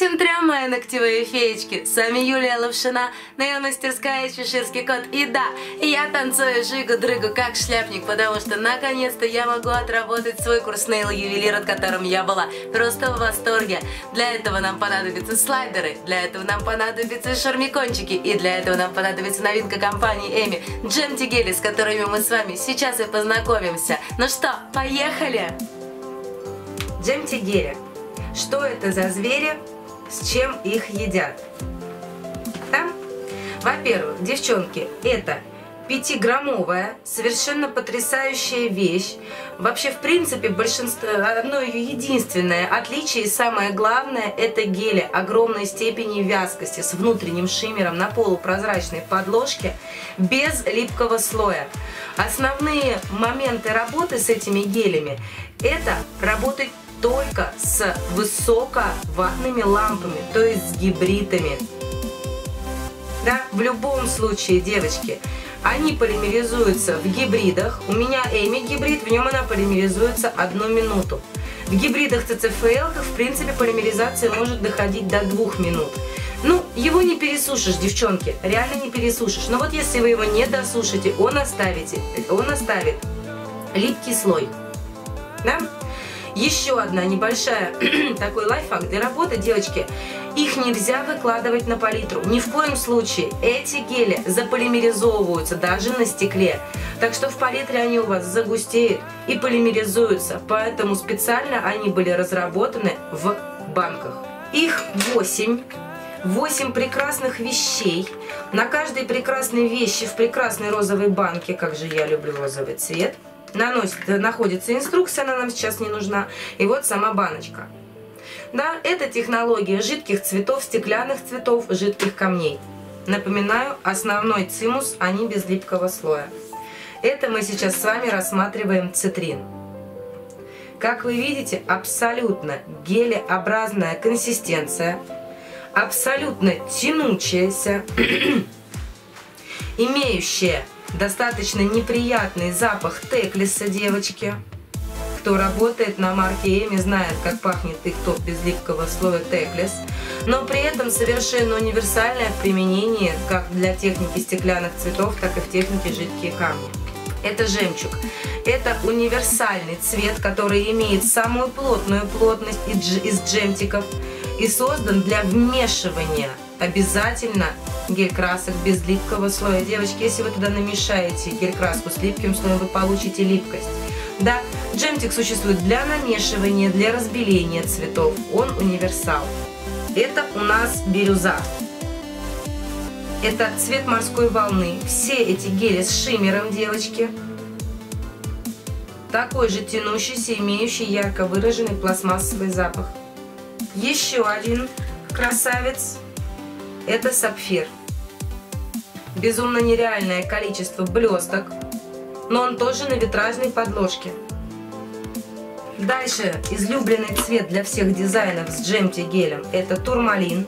Всем трем, мои ногтевые феечки! С вами Юлия Лапшина, наил-мастерская Чеширский кот. И да, я танцую жигу-дрыгу как шляпник, потому что наконец-то я могу отработать свой курс нейл-ювелир, от которым я была просто в восторге. Для этого нам понадобятся слайдеры, для этого нам понадобятся шармикончики, и для этого нам понадобится новинка компании Эми Джемти гели, с которыми мы с вами сейчас и познакомимся. Ну что, поехали! Джемти гели. Что это за звери? С чем их едят? Да? Во-первых, девчонки, это 5-граммовая, совершенно потрясающая вещь. Вообще, в принципе, большинство, одно единственное отличие и самое главное, это гели огромной степени вязкости с внутренним шиммером на полупрозрачной подложке без липкого слоя. Основные моменты работы с этими гелями – это работать только с высоковаттными лампами, то есть с гибридами. Да, в любом случае, девочки, они полимеризуются в гибридах. У меня Эми гибрид, в нем она полимеризуется 1 минуту. В гибридах CCFL, в принципе, полимеризация может доходить до 2 минут. Ну, его не пересушишь, девчонки, реально не пересушишь. Но вот если вы его не досушите, он оставит липкий слой. Да? Еще одна небольшая такой лайфхак для работы, девочки. Их нельзя выкладывать на палитру. Ни в коем случае. Эти гели заполимеризовываются даже на стекле. Так что в палитре они у вас загустеют и полимеризуются. Поэтому специально они были разработаны в банках. Их 8. 8 прекрасных вещей. На каждой прекрасной вещи в прекрасной розовой банке, как же я люблю розовый цвет, находится инструкция, она нам сейчас не нужна. И вот сама баночка. Да, это технология жидких цветов, стеклянных цветов, жидких камней. Напоминаю, основной цимус, они без липкого слоя. Это мы сейчас с вами рассматриваем цитрин. Как вы видите, абсолютно гелеобразная консистенция, абсолютно тянущаяся, имеющая достаточно неприятный запах теклиса, девочки. Кто работает на марке Эми, знает, как пахнет их топ без липкого слоя теклис. Но при этом совершенно универсальное в применении как для техники стеклянных цветов, так и в технике жидкие камни. Это жемчуг. Это универсальный цвет, который имеет самую плотную плотность из джемтиков и создан для вмешивания обязательно гель-красок без липкого слоя. Девочки, если вы туда намешаете гель-краску с липким слоем, вы получите липкость. Да, джемтик существует для намешивания, для разбеления цветов. Он универсал. Это у нас бирюза. Это цвет морской волны. Все эти гели с шиммером, девочки. Такой же тянущийся, имеющий ярко выраженный пластмассовый запах. Еще один красавец. Это сапфир. Безумно нереальное количество блесток, но он тоже на витражной подложке. Дальше излюбленный цвет для всех дизайнов с джемти гелем – это турмалин.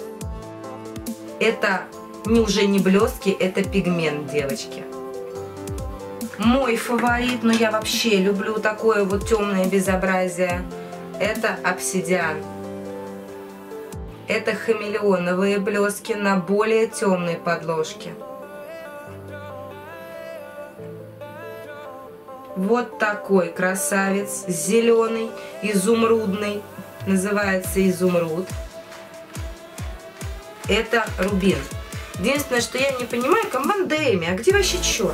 Это уже не блестки, это пигмент, девочки. Мой фаворит, но я вообще люблю такое вот темное безобразие – это обсидиан. Это хамелеоновые блестки на более темной подложке. Вот такой красавец, зеленый, изумрудный, называется изумруд. Это рубин. Единственное, что я не понимаю, команда Эми, а где вообще черный?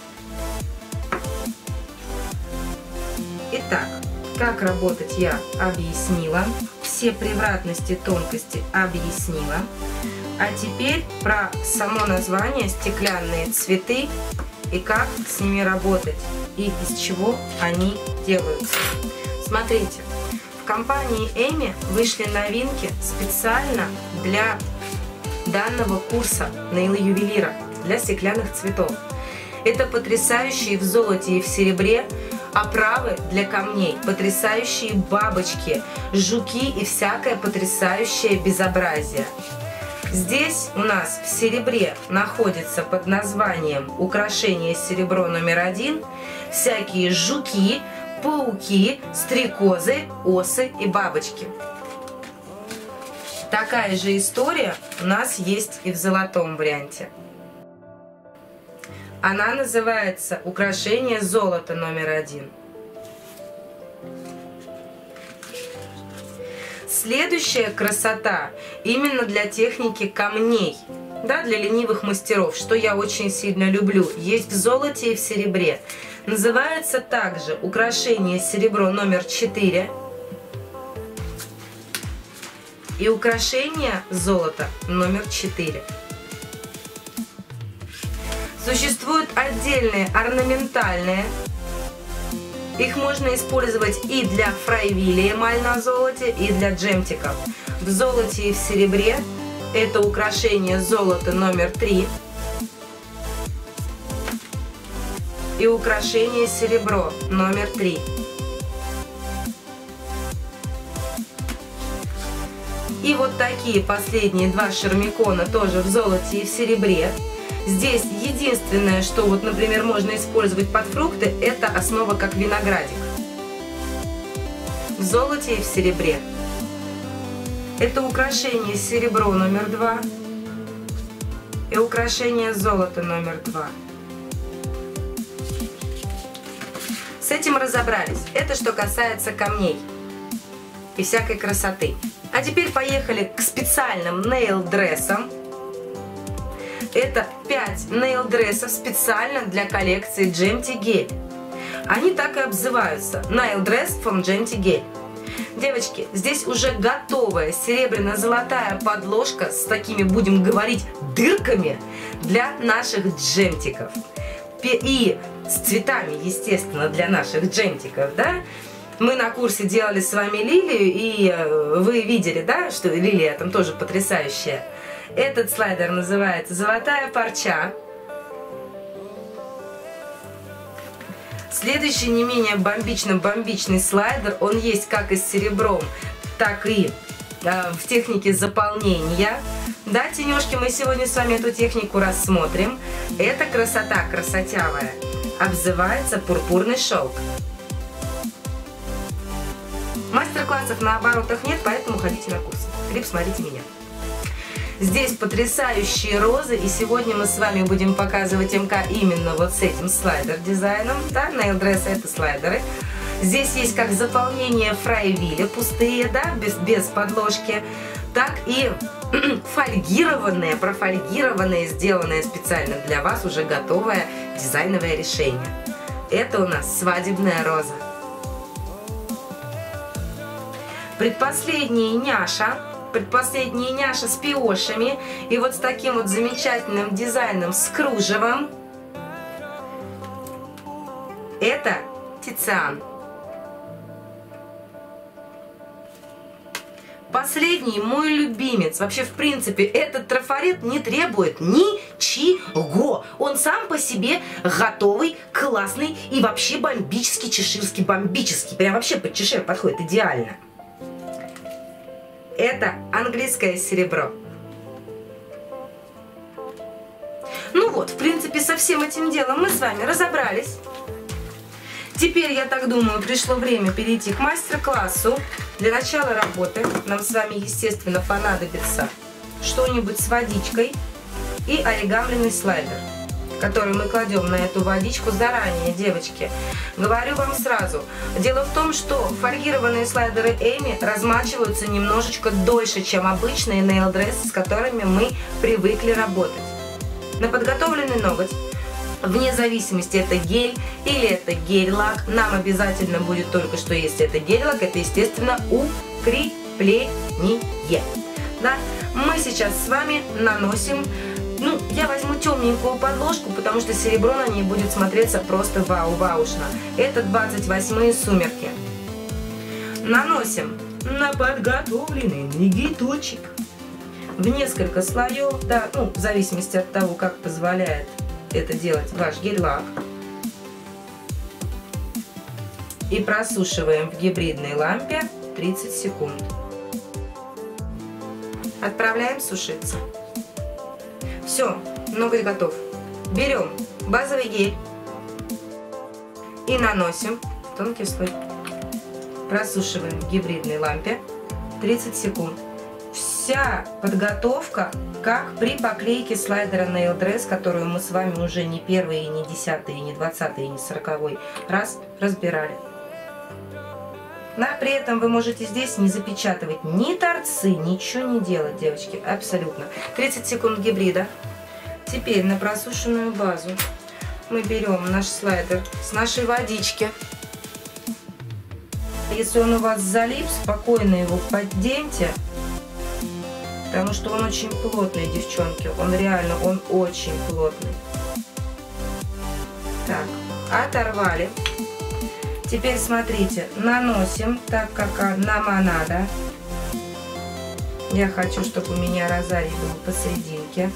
Итак, как работать я объяснила. Все превратности, тонкости объяснила. А теперь про само название стеклянные цветы и как с ними работать и из чего они делаются. Смотрите, в компании Эми вышли новинки специально для данного курса нейл-ювелира для стеклянных цветов. Это потрясающие в золоте и в серебре оправы для камней, потрясающие бабочки, жуки и всякое потрясающее безобразие. Здесь у нас в серебре находится под названием украшение серебро номер 1 всякие жуки, пауки, стрекозы, осы и бабочки. Такая же история у нас есть и в золотом варианте. Она называется «Украшение золота номер 1». Следующая красота именно для техники камней, да, для ленивых мастеров, что я очень сильно люблю. Есть в золоте и в серебре. Называется также «Украшение серебро номер 4». И украшение золота номер 4. Существуют отдельные орнаментальные. Их можно использовать и для фрайвиля эмаль на золоте, и для джемтиков. В золоте и в серебре это украшение золота номер 3. И украшение серебро номер 3. И вот такие последние два шармикона тоже в золоте и в серебре. Здесь единственное, что вот, например, можно использовать под фрукты, это основа как виноградик. В золоте и в серебре. Это украшение серебро номер 2 и украшение золота номер 2. С этим разобрались. Это что касается камней и всякой красоты. А теперь поехали к специальным нейл-дрессам. Это 5 нейл-дрессов специально для коллекции Gemty Gel. Они так и обзываются. Nail Dress from Gemty Gel. Девочки, здесь уже готовая серебряно-золотая подложка с такими, будем говорить, дырками для наших джемтиков. И с цветами, естественно, для наших джемтиков, да? Мы на курсе делали с вами лилию, и вы видели, да, что лилия там тоже потрясающая. Этот слайдер называется «Золотая парча». Следующий не менее бомбичный слайдер, он есть как и с серебром, так и в технике заполнения. Да, тенежки, мы сегодня с вами эту технику рассмотрим. Это красота красотявая. Обзывается «Пурпурный шелк». Мастер-классов на оборотах нет, поэтому ходите на курсы. Либо смотрите меня. Здесь потрясающие розы, и сегодня мы с вами будем показывать МК именно вот с этим слайдер-дизайном. Да, нейл-дрессы это слайдеры. Здесь есть как заполнение фрайвиля, пустые, да, без подложки, так и фольгированное, профольгированное, сделанное специально для вас, уже готовое дизайновое решение. Это у нас свадебная роза. Предпоследняя няша с пиошами и вот с таким вот замечательным дизайном с кружевом. Это Тициан. Последний мой любимец. Вообще, в принципе, этот трафарет не требует ничего. Он сам по себе готовый, классный и вообще бомбический, чеширский, бомбический. Прям вообще под чешир подходит идеально. Это английское серебро. Ну вот, в принципе, со всем этим делом мы с вами разобрались. Теперь, я так думаю, пришло время перейти к мастер-классу. Для начала работы нам с вами, естественно, понадобится что-нибудь с водичкой и оригамленный слайдер, который мы кладем на эту водичку заранее, девочки. Говорю вам сразу. Дело в том, что фольгированные слайдеры Эми размачиваются немножечко дольше, чем обычные нейл-дрессы, с которыми мы привыкли работать. На подготовленный ноготь, вне зависимости, это гель или это гель-лак, нам обязательно будет только что, если это гель-лак, это, естественно, укрепление. Да? Мы сейчас с вами наносим. Ну, я возьму темненькую подложку, потому что серебро на ней будет смотреться просто вау-ваушно. Это 28-е сумерки. Наносим на подготовленный ноготочек в несколько слоев, да, ну, в зависимости от того, как позволяет это делать ваш гель-лак. И просушиваем в гибридной лампе 30 секунд. Отправляем сушиться. Все, ноготь готов. Берем базовый гель и наносим тонкий слой. Просушиваем в гибридной лампе 30 секунд. Все. вся подготовка, как при поклейке слайдера Nail Dress, которую мы с вами уже не первый, и не 10-й, и не 20-й, и не 40-й раз разбирали. Но при этом вы можете здесь не запечатывать ни торцы, ничего не делать, девочки, абсолютно. 30 секунд гибрида. Теперь на просушенную базу мы берем наш слайдер с нашей водички. Если он у вас залип, спокойно его подденьте, потому что он очень плотный, девчонки. Он реально, он очень плотный. Так, оторвали. Теперь смотрите, наносим так, как нам надо. Я хочу, чтобы у меня розарий был посерединке.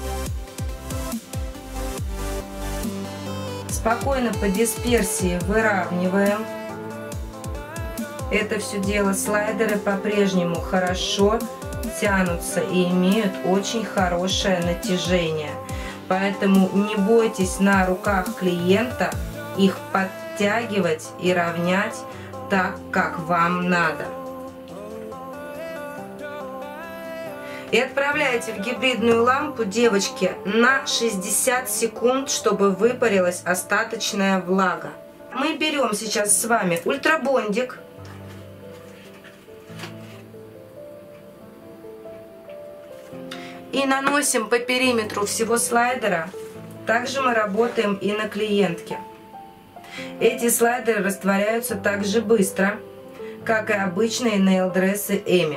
Спокойно по дисперсии выравниваем. Это все дело слайдеры по-прежнему хорошо тянутся и имеют очень хорошее натяжение. Поэтому не бойтесь на руках клиента их подтягивать и равнять так, как вам надо. И отправляйте в гибридную лампу, девочки, на 60 секунд, чтобы выпарилась остаточная влага. Мы берем сейчас с вами ультрабондик. И наносим по периметру всего слайдера. Также мы работаем и на клиентке. Эти слайдеры растворяются так же быстро, как и обычные нейл-дрессы Эми.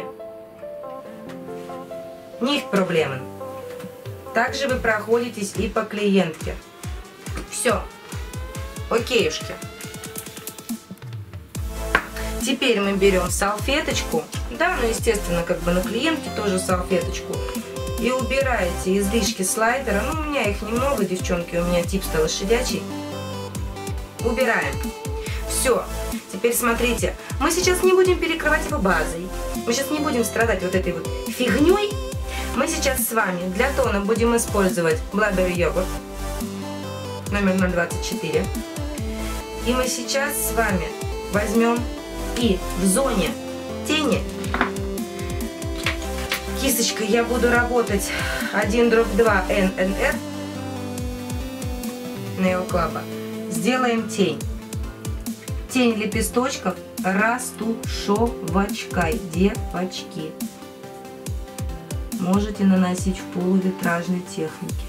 Nicht проблемы. Также вы проходитесь и по клиентке. Все. Окейушки. Теперь мы берем салфеточку. Да, ну естественно, как бы на клиентке тоже салфеточку. И убираете излишки слайдера. Ну, у меня их немного, девчонки, у меня тип-то лошадячий. Убираем. Все. Теперь смотрите, мы сейчас не будем перекрывать его базой. Мы сейчас не будем страдать вот этой вот фигней. Мы сейчас с вами для тона будем использовать Blackberry йогурт номер 024. И мы сейчас с вами возьмем и в зоне тени кисточкой я буду работать 1/2 NNR Nail Club. Сделаем тень. Тень лепесточков растушевочкой, девочки. Можете наносить в полувитражной технике.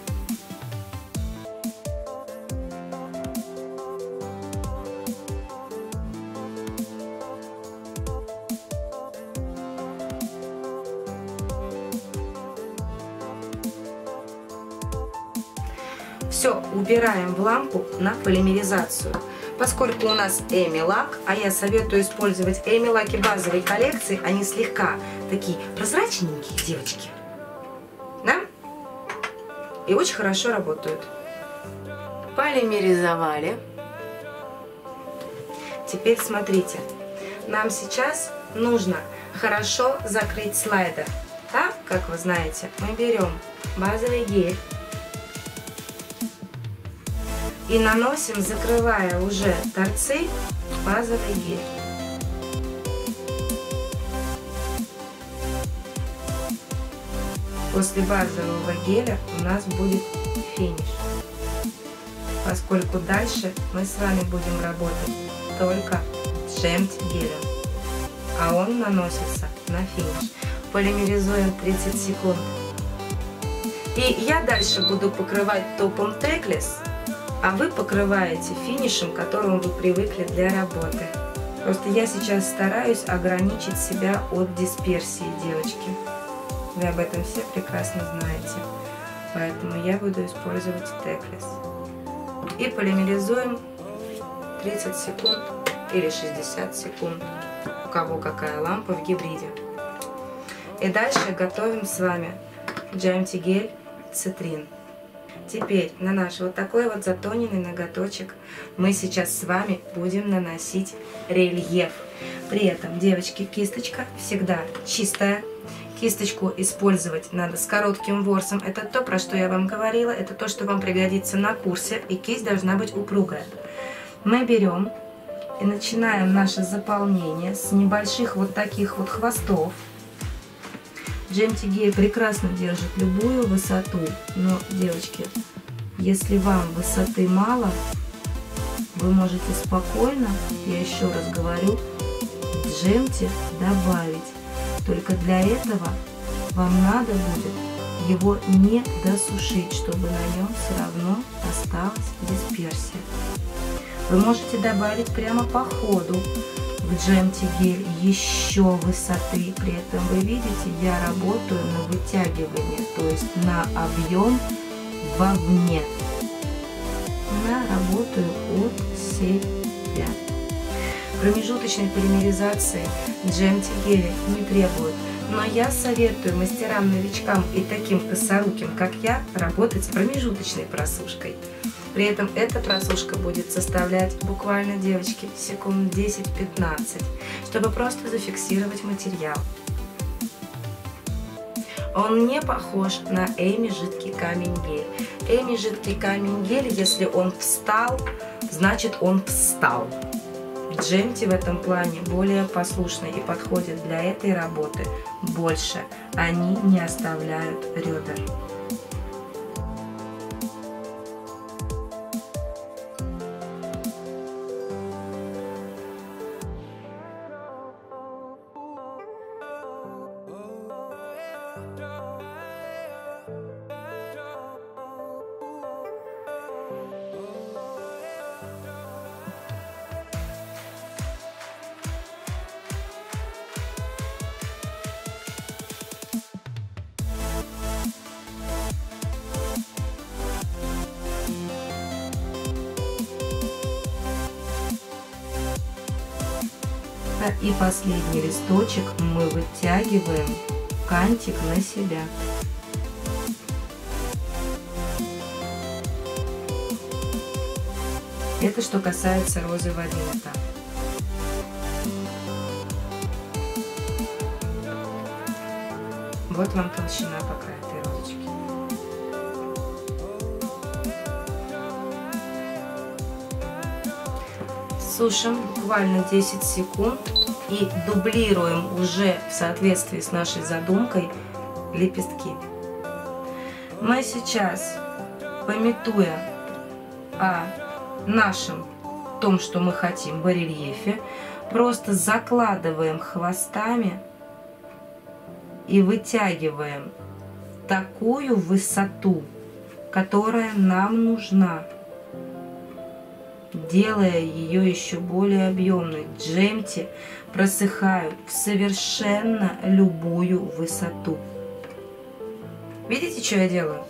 Все, убираем в лампу на полимеризацию. Поскольку у нас Эми лак, а я советую использовать Эми лаки базовой коллекции, они слегка такие прозрачненькие, девочки. Да? И очень хорошо работают. Полимеризовали. Теперь смотрите. Нам сейчас нужно хорошо закрыть слайдер. Так, как вы знаете, мы берем базовый гель. И наносим, закрывая уже торцы, базовый гель. После базового геля у нас будет финиш. Поскольку дальше мы с вами будем работать только с джемт-гелем. А он наносится на финиш. Полимеризуем 30 секунд. И я дальше буду покрывать топом Teckless. А вы покрываете финишем, к которому вы привыкли для работы. Просто я сейчас стараюсь ограничить себя от дисперсии, девочки. Вы об этом все прекрасно знаете. Поэтому я буду использовать Teckless. И полимеризуем 30 секунд или 60 секунд. У кого какая лампа в гибриде. И дальше готовим с вами джемти-гель цитрин. Теперь на наш вот такой вот затоненный ноготочек мы сейчас с вами будем наносить рельеф. При этом, девочки, кисточка всегда чистая. Кисточку использовать надо с коротким ворсом. Это то, про что я вам говорила. Это то, что вам пригодится на курсе. И кисть должна быть упругая. Мы берем и начинаем наше заполнение с небольших вот таких вот хвостов. Джемти гель прекрасно держит любую высоту, но, девочки, если вам высоты мало, вы можете спокойно, я еще раз говорю, джемти добавить. Только для этого вам надо будет его не досушить, чтобы на нем все равно осталась дисперсия. Вы можете добавить прямо по ходу в джемти гель еще высоты. При этом вы видите, я работаю на вытягивание, то есть на объем вовне. Я работаю от себя. Промежуточной полимеризации джемти гели не требуют. Но я советую мастерам-новичкам и таким косоруким, как я, работать с промежуточной просушкой. При этом эта просушка будет составлять буквально, девочки, секунд 10-15, чтобы просто зафиксировать материал. Он не похож на Эми жидкий камень гель. Эми жидкий камень гель, если он встал, значит он встал. Джемти в этом плане более послушны и подходят для этой работы больше. Они не оставляют ребер. И последний листочек мы вытягиваем кантик на себя. Это что касается розы в один этап. Вот вам толщина по краю этой розочки. Сушим буквально 10 секунд и дублируем уже в соответствии с нашей задумкой лепестки. Мы сейчас, памятуя о нашем том, что мы хотим, барельефе, просто закладываем хвостами и вытягиваем такую высоту, которая нам нужна, делая ее еще более объемной. Джемти просыхают в совершенно любую высоту. Видите, что я делаю?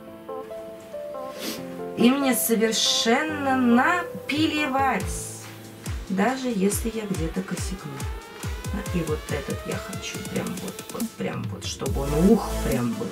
И мне совершенно напиливать, даже если я где-то косякну. И вот этот я хочу прям вот, чтобы он прям был.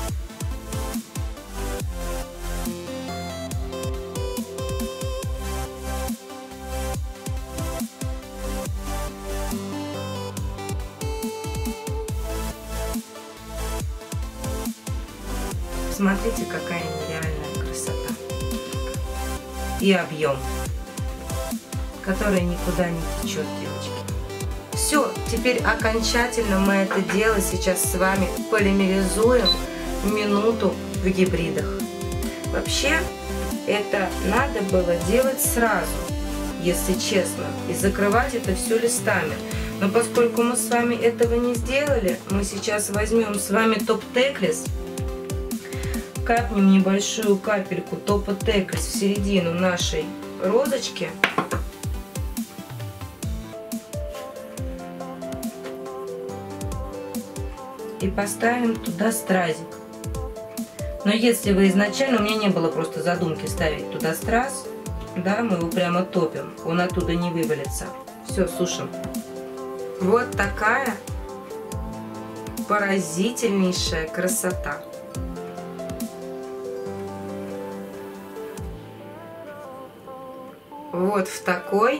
Смотрите, какая нереальная красота. И объем, который никуда не течет, девочки. Все, теперь окончательно мы это дело сейчас с вами полимеризуем минуту в гибридах. Вообще, это надо было делать сразу, если честно, и закрывать это все листами. Но поскольку мы с вами этого не сделали, мы сейчас возьмем с вами топ-теклис, капнем небольшую капельку топ-теклис в середину нашей розочки. И поставим туда стразик. Но если вы изначально, у меня не было просто задумки ставить туда страз, да, мы его прямо топим, он оттуда не вывалится. Все, сушим. Вот такая поразительнейшая красота. Вот в такой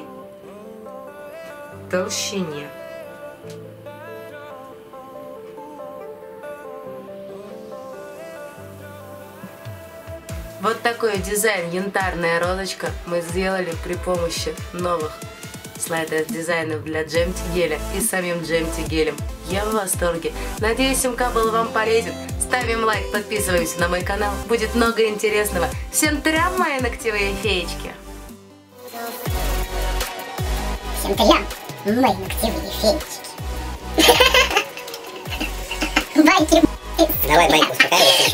толщине. Вот такой дизайн янтарная розочка мы сделали при помощи новых слайдер дизайнов для джемти геля и самим джемти гелем. Я в восторге. Надеюсь, МК был вам полезен. Ставим лайк, подписываемся на мой канал. Будет много интересного. Всем трям, мои ногтевые феечки. Всем трям, мои ногтевые феечки. Байки. Давай, Байки, успокаивайся.